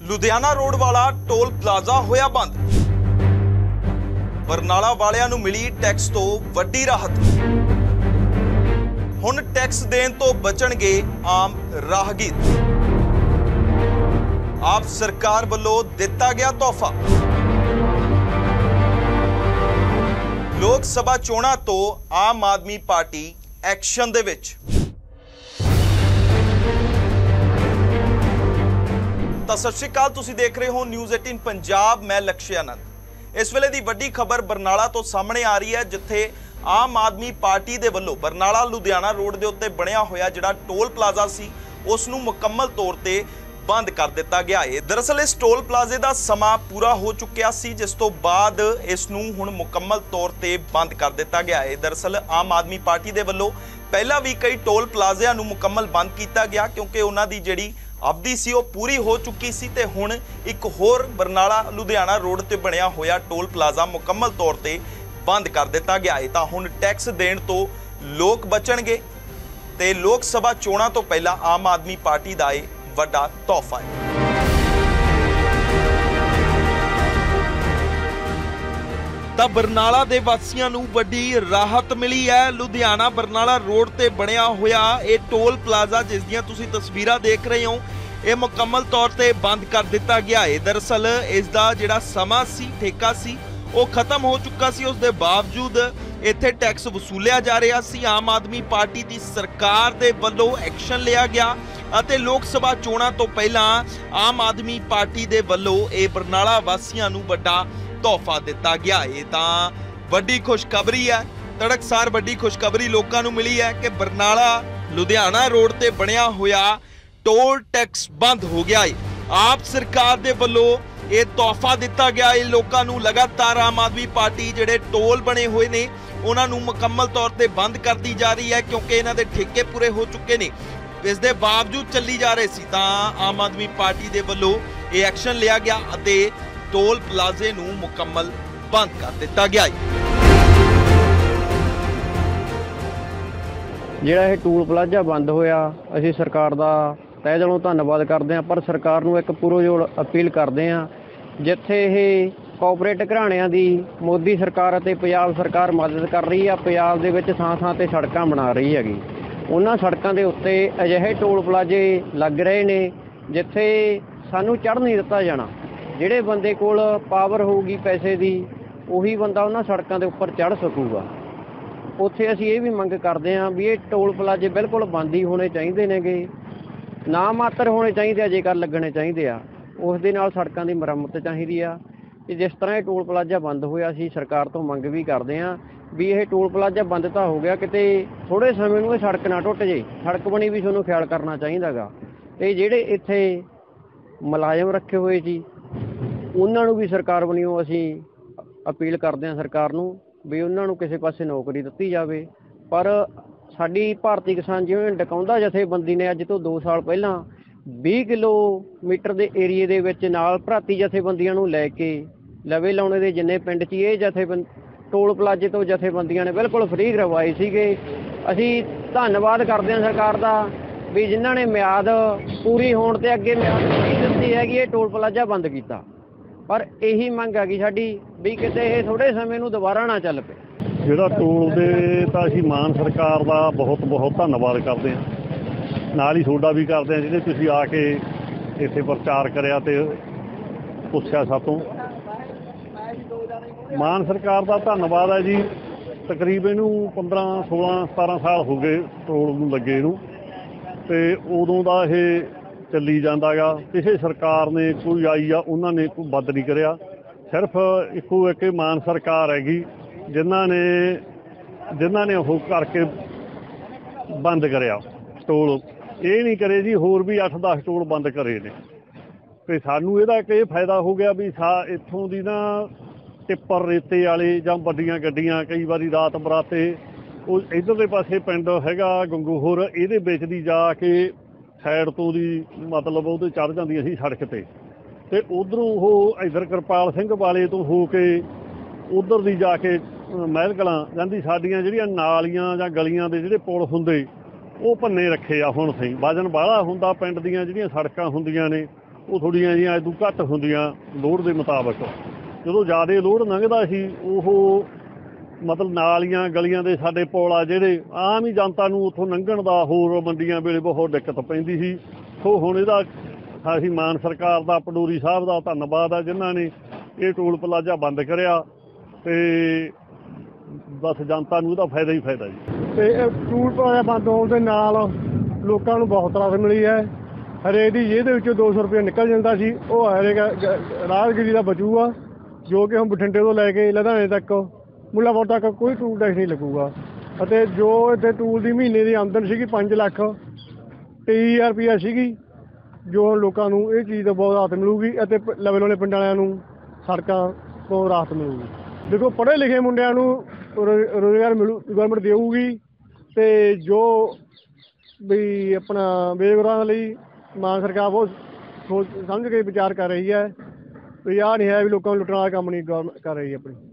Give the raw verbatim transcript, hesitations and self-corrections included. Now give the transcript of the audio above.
Ludhiana road वाला toll plaza होया बंद। बरनाला वालियां नूं मिली टैक्स तो वड्डी राहत। हुण टैक्स देण तो बचणगे आम राहगीर। आप सरकार वल्लों दिता गया तोहफा। लोक सभा चोणां तो आम आदमी पार्टी एक्शन दे विच। ਤਾਂ ਸਤਿ ਸ਼੍ਰੀ ਅਕਾਲ, ਤੁਸੀਂ ਦੇਖ ਰਹੇ ਹੋ ਨਿਊਜ਼ ਅਠਾਰਾਂ ਪੰਜਾਬ। मैं लक्ष्य आनंद। इस वेले दी वड्डी खबर बरनाला तो सामने आ रही है, जिथे आम आदमी पार्टी दे वल्लों बरनाला लुधियाना रोड दे उत्ते बनया होया जिहड़ा टोल प्लाजा सी उस नूं मुकम्मल तौर ते बंद कर दिता गया है। दरअसल इस टोल प्लाजे का समा पूरा हो चुकिया सी, जिस तो बाद इस नूं हुण मुकम्मल तौर ते बंद कर दिता गया है। दरअसल आम आदमी पार्टी दे वल्लों पहला भी कई टोल प्लाजिਆਂ ਨੂੰ मुकम्मल बंद किया गया, क्योंकि उन्हां दी जिहड़ी अवधि सी वो पूरी हो चुकी सी ते हुण एक होर बरनाला लुधियाना रोड ते बनया होया टोल प्लाजा मुकम्मल तौर ते बंद कर दिता गया है। तां हुण टैक्स देण तो लोक बचणगे ते लोक सभा चोणां तो पहला आम आदमी पार्टी दा इह वड्डा तोहफा है। ਤਾਂ ਬਰਨਾਲਾ ਦੇ ਵਾਸੀਆਂ ਨੂੰ ਵੱਡੀ ਰਾਹਤ ਮਿਲੀ ਹੈ। ਲੁਧਿਆਣਾ ਬਰਨਾਲਾ ਰੋਡ ਤੇ ਬਣਿਆ ਹੋਇਆ ਇਹ ਟੋਲ ਪਲਾਜ਼ਾ, ਜਿਸ ਦੀਆਂ ਤੁਸੀਂ ਤਸਵੀਰਾਂ ਦੇਖ ਰਹੇ ਹੋ, ਇਹ ਮੁਕੰਮਲ ਤੌਰ ਤੇ ਬੰਦ ਕਰ ਦਿੱਤਾ ਗਿਆ ਹੈ। ਦਰਅਸਲ ਇਸ ਦਾ ਜਿਹੜਾ ਸਮਾਂ ਸੀ, ਠੇਕਾ ਸੀ, ਉਹ ਖਤਮ ਹੋ ਚੁੱਕਾ ਸੀ। ਉਸ ਦੇ ਬਾਵਜੂਦ ਇੱਥੇ ਟੈਕਸ ਵਸੂਲਿਆ ਜਾ ਰਿਹਾ ਸੀ। ਆਮ ਆਦਮੀ ਪਾਰਟੀ ਦੀ ਸਰਕਾਰ ਦੇ ਵੱਲੋਂ ਐਕਸ਼ਨ ਲਿਆ ਗਿਆ ਅਤੇ ਲੋਕ ਸਭਾ ਚੋਣਾਂ ਤੋਂ ਪਹਿਲਾਂ ਆਮ ਆਦਮੀ ਪਾਰਟੀ ਦੇ ਵੱਲੋਂ ਇਹ ਬਰਨਾਲਾ ਵਾਸੀਆਂ ਨੂੰ ਵੱਡਾ ਤੋਹਫਾ ਦਿੱਤਾ ਗਿਆ ਹੈ। ਤਾਂ ਵੱਡੀ ਖੁਸ਼ਖਬਰੀ ਹੈ, ਤੜਕਸਾਰ ਵੱਡੀ ਖੁਸ਼ਖਬਰੀ ਲੋਕਾਂ ਨੂੰ ਮਿਲੀ ਹੈ ਕਿ ਬਰਨਾਲਾ ਲੁਧਿਆਣਾ ਰੋਡ ਤੇ ਬਣਿਆ ਹੋਇਆ ਟੋਲ ਟੈਕਸ ਬੰਦ ਹੋ ਗਿਆ ਹੈ। ਆਪ ਸਰਕਾਰ ਦੇ ਵੱਲੋਂ ਇਹ ਤੋਹਫਾ ਦਿੱਤਾ ਗਿਆ ਹੈ ਲੋਕਾਂ ਨੂੰ। ਲਗਾਤਾਰ ਆਮ ਆਦਮੀ ਪਾਰਟੀ ਜਿਹੜੇ ਟੋਲ ਬਣੇ ਹੋਏ ਨੇ ਉਹਨਾਂ ਨੂੰ ਮੁਕੰਮਲ ਤੌਰ ਤੇ ਬੰਦ ਕਰਦੀ ਜਾ ਰਹੀ ਹੈ, ਕਿਉਂਕਿ ਇਹਨਾਂ ਦੇ ਠੇਕੇ ਪੂਰੇ ਹੋ ਚੁੱਕੇ ਨੇ। ਇਸ ਦੇ ਬਾਵਜੂਦ ਚੱਲੀ ਜਾ ਰਹੇ ਸੀ ਤਾਂ ਆਮ ਆਦਮੀ ਪਾਰਟੀ ਦੇ ਵੱਲੋਂ ਇਹ ਐਕਸ਼ਨ ਲਿਆ ਗਿਆ ਅਤੇ टोल प्लाजे नूं मुकम्मल बंद कर दिता गया है। ਜਿਹੜਾ ਇਹ ਟੂਲ ਪਲਾਜ਼ਾ ਬੰਦ ਹੋਇਆ, ਅਸੀਂ ਸਰਕਾਰ ਦਾ ਤਹਿ ਦਿਲੋਂ ਧੰਨਵਾਦ ਕਰਦੇ ਹਾਂ, ਪਰ ਸਰਕਾਰ ਨੂੰ ਇੱਕ ਪੁਰਜੋਰ ਅਪੀਲ ਕਰਦੇ ਹਾਂ, ਜਿੱਥੇ ਇਹ ਕੋਆਪਰੇਟ ਘਰਾਣਿਆਂ ਦੀ ਮੋਦੀ ਸਰਕਾਰ ਅਤੇ ਪੰਜਾਬ ਸਰਕਾਰ ਮਦਦ ਕਰ ਰਹੀ ਆ, ਪੰਜਾਬ ਦੇ ਵਿੱਚ ਥਾਂ ਥਾਂ ਤੇ ਸੜਕਾਂ ਬਣਾ ਰਹੀ ਹੈਗੀ, ਉਹਨਾਂ ਸੜਕਾਂ ਦੇ ਉੱਤੇ ਅਜਿਹੇ ਟੋਲ ਪਲਾਜ਼ੇ ਲੱਗ ਰਹੇ ਨੇ ਜਿੱਥੇ ਸਾਨੂੰ ਚੜ੍ਹ ਨਹੀਂ ਦਿੱਤਾ ਜਾਣਾ। ਜਿਹੜੇ ਬੰਦੇ ਕੋਲ ਪਾਵਰ ਹੋਊਗੀ ਪੈਸੇ ਦੀ, ਉਹੀ ਬੰਦਾ ਉਹਨਾਂ ਸੜਕਾਂ ਦੇ ਉੱਪਰ ਚੜ੍ਹ ਸਕੂਗਾ। ਉੱਥੇ ਅਸੀਂ ਇਹ ਵੀ ਮੰਗ ਕਰਦੇ ਹਾਂ ਵੀ ਇਹ ਟੋਲ ਪਲਾਜ਼ੇ ਬਿਲਕੁਲ ਬੰਦ ਹੀ ਹੋਣੇ ਚਾਹੀਦੇ ਨੇਗੇ, ਨਾ ਮਾਤਰ ਹੋਣੇ ਚਾਹੀਦੇ ਆ, ਜੇਕਰ ਲੱਗਣੇ ਚਾਹੀਦੇ ਆ। ਉਸ ਦੇ ਨਾਲ ਸੜਕਾਂ ਦੀ ਮੁਰੰਮਤ ਚਾਹੀਦੀ ਆ। ਅਤੇ ਜਿਸ ਤਰ੍ਹਾਂ ਇਹ ਟੋਲ ਪਲਾਜ਼ਾ ਬੰਦ ਹੋਇਆ, ਅਸੀਂ ਸਰਕਾਰ ਤੋਂ ਮੰਗ ਵੀ ਕਰਦੇ ਹਾਂ ਵੀ ਇਹ ਟੋਲ ਪਲਾਜ਼ਾ ਬੰਦ ਤਾਂ ਹੋ ਗਿਆ, ਕਿਤੇ ਥੋੜ੍ਹੇ ਸਮੇਂ ਨੂੰ ਇਹ ਸੜਕ ਨਾ ਟੁੱਟ ਜੇ। ਸੜਕ ਬਣੀ ਵੀ ਤੁਹਾਨੂੰ ਖਿਆਲ ਕਰਨਾ ਚਾਹੀਦਾ ਗਾ। ਅਤੇ ਜਿਹੜੇ ਇੱਥੇ ਮੁਲਾਜ਼ਮ ਰੱਖੇ ਹੋਏ ਜੀ, ਉਹਨਾਂ ਨੂੰ ਵੀ ਸਰਕਾਰ ਵੱਲੋਂ ਅਸੀਂ ਅਪੀਲ ਕਰਦੇ ਹਾਂ ਸਰਕਾਰ ਨੂੰ ਵੀ ਉਹਨਾਂ ਨੂੰ ਕਿਸੇ ਪਾਸੇ ਨੌਕਰੀ ਦਿੱਤੀ ਜਾਵੇ। ਪਰ ਸਾਡੀ ਭਾਰਤੀ ਕਿਸਾਨ ਯੂਨੀਅਨ ਡਕੌਂਦਾ ਜਥੇਬੰਦੀ ਨੇ ਅੱਜ ਤੋਂ ਦੋ ਸਾਲ ਪਹਿਲਾਂ ਵੀਹ ਕਿਲੋਮੀਟਰ ਦੇ ਏਰੀਏ ਦੇ ਵਿੱਚ ਨਾਲ ਭਰਾਤੀ ਜਥੇਬੰਦੀਆਂ ਨੂੰ ਲੈ ਕੇ ਲਵੇ ਲਾਉਣੇ ਦੇ ਜਿੰਨੇ ਪਿੰਡ 'ਚ ਇਹ ਜਥੇਬੰਦ ਟੋਲ ਪਲਾਜ਼ੇ ਤੋਂ ਜਥੇਬੰਦੀਆਂ ਨੇ ਬਿਲਕੁਲ ਫ੍ਰੀ ਕਰਵਾਏ ਸੀਗੇ। ਅਸੀਂ ਧੰਨਵਾਦ ਕਰਦੇ ਹਾਂ ਸਰਕਾਰ ਦਾ ਵੀ ਜਿਨ੍ਹਾਂ ਨੇ ਮਿਆਦ ਪੂਰੀ ਹੋਣ 'ਤੇ ਅੱਗੇ ਮਿਆਦ ਨਹੀਂ ਦਿੱਤੀ ਹੈਗੀ, ਇਹ ਟੋਲ ਪਲਾਜ਼ਾ ਬੰਦ ਕੀਤਾ। ਪਰ ਇਹੀ ਮੰਗ ਹੈਗੀ ਸਾਡੀ ਵੀ ਕਿਤੇ ਇਹ ਥੋੜ੍ਹੇ ਸਮੇਂ ਨੂੰ ਦੁਬਾਰਾ ਨਾ ਚੱਲ ਪਏ। ਜਿਹੜਾ ਟੋਲ ਦੇ ਤਾਂ ਅਸੀਂ ਮਾਨ ਸਰਕਾਰ ਦਾ ਬਹੁਤ ਬਹੁਤ ਧੰਨਵਾਦ ਕਰਦੇ ਹਾਂ, ਨਾਲ ਹੀ ਤੁਹਾਡਾ ਵੀ ਕਰਦੇ ਹਾਂ ਜਿਹੜੇ ਤੁਸੀਂ ਆ ਕੇ ਇੱਥੇ ਪ੍ਰਚਾਰ ਕਰਿਆ ਅਤੇ ਪੁੱਛਿਆ ਸਾਤੋਂ। ਮਾਨ ਸਰਕਾਰ ਦਾ ਧੰਨਵਾਦ ਹੈ ਜੀ। ਤਕਰੀਬਨ ਇਹਨੂੰ ਪੰਦਰਾਂ ਸੋਲਾਂ ਸਤਾਰਾਂ ਸਾਲ ਹੋ ਗਏ ਟੋਲ ਨੂੰ ਲੱਗੇ ਨੂੰ, ਅਤੇ ਉਦੋਂ ਦਾ ਇਹ ਚੱਲੀ ਜਾਂਦਾ ਗਾ। ਕਿਸੇ ਸਰਕਾਰ ਨੇ ਕੋਈ ਆਈ ਆ, ਉਹਨਾਂ ਨੇ ਕੋਈ ਬੰਦ ਨਹੀਂ ਕਰਿਆ। ਸਿਰਫ ਇੱਕੋ ਇੱਕ ਮਾਨ ਸਰਕਾਰ ਹੈਗੀ ਜਿਨ੍ਹਾਂ ਨੇ ਜਿਨ੍ਹਾਂ ਨੇ ਉਹ ਕਰਕੇ ਬੰਦ ਕਰਿਆ ਟੋਲ। ਇਹ ਨਹੀਂ ਕਰੇ ਜੀ, ਹੋਰ ਵੀ ਅੱਠ ਦਸ ਟੋਲ ਬੰਦ ਕਰੇ ਨੇ। ਅਤੇ ਸਾਨੂੰ ਇਹਦਾ ਇੱਕ ਇਹ ਫਾਇਦਾ ਹੋ ਗਿਆ ਵੀ ਸਾ ਇੱਥੋਂ ਦੀ ਨਾ ਟਿੱਪਰ ਰੇਤੇ ਵਾਲੇ ਜਾਂ ਵੱਡੀਆਂ ਗੱਡੀਆਂ ਕਈ ਵਾਰੀ ਰਾਤ ਬਰਾਤੇ ਉਹ ਇੱਧਰਲੇ ਪਾਸੇ ਪਿੰਡ ਹੈਗਾ ਗੰਗੋਹਰ, ਇਹਦੇ ਵਿੱਚ ਦੀ ਜਾ ਕੇ ਸਾਈਡ ਤੋਂ ਦੀ ਮਤਲਬ ਉਹਦੇ ਚੜ੍ਹ ਜਾਂਦੀਆਂ ਸੀ ਸੜਕ 'ਤੇ, ਅਤੇ ਉੱਧਰੋਂ ਉਹ ਇੱਧਰ ਕਿਰਪਾਲ ਸਿੰਘ ਵਾਲੇ ਤੋਂ ਹੋ ਕੇ ਉੱਧਰ ਦੀ ਜਾ ਕੇ ਮਹਿਲ ਕਲਾਂ ਜਾਂਦੀ। ਸਾਡੀਆਂ ਜਿਹੜੀਆਂ ਨਾਲੀਆਂ ਜਾਂ ਗਲੀਆਂ ਦੇ ਜਿਹੜੇ ਪੁਲ ਹੁੰਦੇ ਉਹ ਭੰਨੇ ਰੱਖੇ ਆ ਹੁਣ। ਸਹੀ ਵਜਨ ਬਾਹਲਾ ਹੁੰਦਾ, ਪਿੰਡ ਦੀਆਂ ਜਿਹੜੀਆਂ ਸੜਕਾਂ ਹੁੰਦੀਆਂ ਨੇ ਉਹ ਥੋੜ੍ਹੀਆਂ ਜਿਹੀਆਂ ਇਦੋਂ ਘੱਟ ਹੁੰਦੀਆਂ ਲੋੜ ਦੇ ਮੁਤਾਬਕ। ਜਦੋਂ ਜ਼ਿਆਦਾ ਲੋੜ ਲੰਘਦਾ ਸੀ ਉਹ ਮਤਲਬ ਨਾਲੀਆਂ ਗਲੀਆਂ ਦੇ ਸਾਡੇ ਪੁਲ ਆ ਜਿਹੜੇ ਆਮ ਹੀ ਜਨਤਾ ਨੂੰ ਉੱਥੋਂ ਲੰਘਣ ਦਾ ਹੋਰ ਮੰਡੀਆਂ ਵੇਲੇ ਬਹੁਤ ਦਿੱਕਤ ਪੈਂਦੀ ਸੀ। ਸੋ ਹੁਣ ਇਹਦਾ ਅਸੀਂ ਮਾਨ ਸਰਕਾਰ ਦਾ, ਪਡੋਰੀ ਸਾਹਿਬ ਦਾ ਧੰਨਵਾਦ ਆ ਜਿਨ੍ਹਾਂ ਨੇ ਇਹ ਟੋਲ ਪਲਾਜ਼ਾ ਬੰਦ ਕਰਿਆ ਅਤੇ ਬਸ ਜਨਤਾ ਨੂੰ ਇਹਦਾ ਫਾਇਦਾ ਹੀ ਫਾਇਦਾ ਜੀ। ਅਤੇ ਇਹ ਟੋਲ ਪਲਾਜ਼ਾ ਬੰਦ ਹੋਣ ਦੇ ਨਾਲ ਲੋਕਾਂ ਨੂੰ ਬਹੁਤ ਰਾਹਤ ਮਿਲੀ ਹੈ। ਹਰੇਕ ਦੀ ਜੇਬ ਦੇ ਵਿੱਚੋਂ ਦੋ ਸੌ ਰੁਪਇਆ ਨਿਕਲ ਜਾਂਦਾ ਸੀ, ਉਹ ਹਰੇਕ ਰਾਹਗੀਰੀ ਦਾ ਬਚੂਗਾ, ਜੋ ਕਿ ਹੁਣ ਬਠਿੰਡੇ ਤੋਂ ਲੈ ਕੇ ਲੁਧਿਆਣੇ ਤੱਕ, ਮੁੱਲਾਂਪੁਰ ਤੱਕ ਕੋਈ ਟੂਲ ਟੈਕਸ ਨਹੀਂ ਲੱਗੂਗਾ। ਅਤੇ ਜੋ ਇੱਥੇ ਟੂਲ ਦੀ ਮਹੀਨੇ ਦੀ ਆਮਦਨ ਸੀਗੀ ਪੰਜ ਲੱਖ ਤੇਈ ਹਜ਼ਾਰ ਰੁਪਈਆ ਸੀਗੀ, ਜੋ ਹੁਣ ਲੋਕਾਂ ਨੂੰ ਇਹ ਚੀਜ਼ ਤੋਂ ਬਹੁਤ ਰਾਹਤ ਮਿਲੂਗੀ ਅਤੇ ਲਵੇ ਵਾਲੇ ਪਿੰਡਾਂ ਵਾਲਿਆਂ ਨੂੰ ਸੜਕਾਂ ਤੋਂ ਰਾਹਤ ਮਿਲੂਗੀ। ਦੇਖੋ ਪੜ੍ਹੇ ਲਿਖੇ ਮੁੰਡਿਆਂ ਨੂੰ ਰੋ- ਰੁਜ਼ਗਾਰ ਮਿਲੂ, ਗੌਰਮੈਂਟ ਦੇਊਗੀ, ਅਤੇ ਜੋ ਵੀ ਆਪਣਾ ਬੇਰੁਜ਼ਗਾਰਾਂ ਲਈ ਮਾਨ ਸਰਕਾਰ ਬਹੁਤ ਸੋਚ ਸਮਝ ਕੇ ਵਿਚਾਰ ਕਰ ਰਹੀ ਹੈ। ਵੀ ਆਹ ਨਹੀਂ ਹੈ ਵੀ ਲੋਕਾਂ ਨੂੰ ਲੁੱਟਣ ਵਾਲਾ ਕੰਮ ਨਹੀਂ ਗੌਰਮੈਂਟ ਕਰ ਰਹੀ ਆਪਣੀ।